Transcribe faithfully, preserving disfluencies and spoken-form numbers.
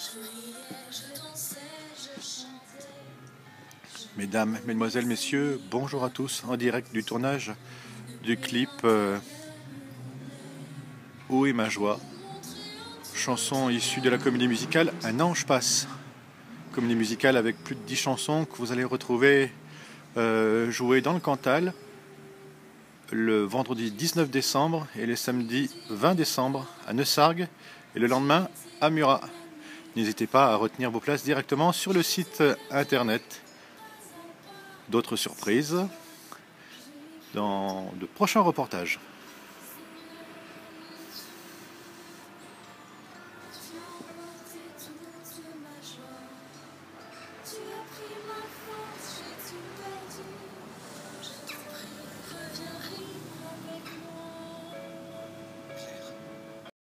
Mesdames, Mesdemoiselles, Messieurs, bonjour à tous, en direct du tournage du clip euh, Où est ma joie, chanson issue de la comédie musicale Un ange passe. Comédie musicale avec plus de dix chansons que vous allez retrouver euh, jouées dans le Cantal le vendredi dix-neuf décembre et le samedi vingt décembre à Neussargues et le lendemain à Murat. N'hésitez pas à retenir vos places directement sur le site internet. D'autres surprises dans de prochains reportages.